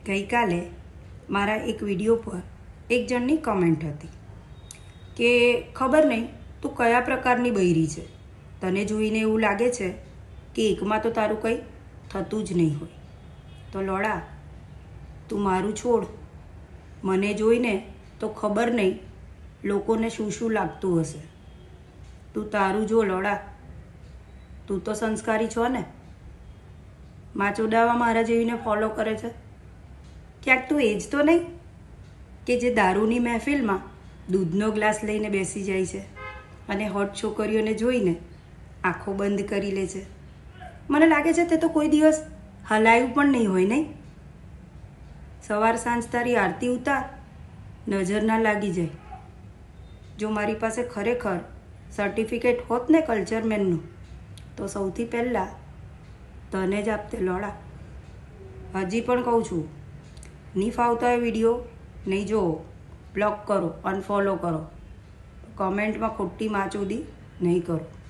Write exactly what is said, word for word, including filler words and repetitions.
ગઈકાલે મારા એક વિડીયો પર એક જણની કમેન્ટ હતી કે ખબર નહીં તું કયા પ્રકારની બૈરી છે, તને જોઈને એવું લાગે છે કે એકમાં તો તારું કંઈ થતું જ નહીં હોય. તો લોડા, તું મારું છોડ, મને જોઈને તો ખબર નહીં લોકોને શું શું લાગતું હશે. તું તારું જો લોડા, તું તો સંસ્કારી છો ને. માચોડાવા મારા જેવીને ફોલો કરે છે. ક્યાંક તું એ જ તો નહીં કે જે દારૂની મહેફિલમાં દૂધનો ગ્લાસ લઈને બેસી જાય છે અને હોટ છોકરીઓને જોઈને આંખો બંધ કરી લે છે. મને લાગે છે તે તો કોઈ દિવસ હલાયું પણ નહીં હોય નહીં. સવાર સાંજ તારી આરતી ઉતાર, નજર ના લાગી જાય. જો મારી પાસે ખરેખર સર્ટિફિકેટ હોત ને કલ્ચરમેનનું, તો સૌથી પહેલાં તને જ આપતે લોડા. હજી પણ કહું છું, નહીં ફાવતા હોય વિડીયો નહીં જોવો, બ્લોક કરો, અનફોલો કરો, કમેન્ટમાં ખોટી માચોદી નહીં કરો.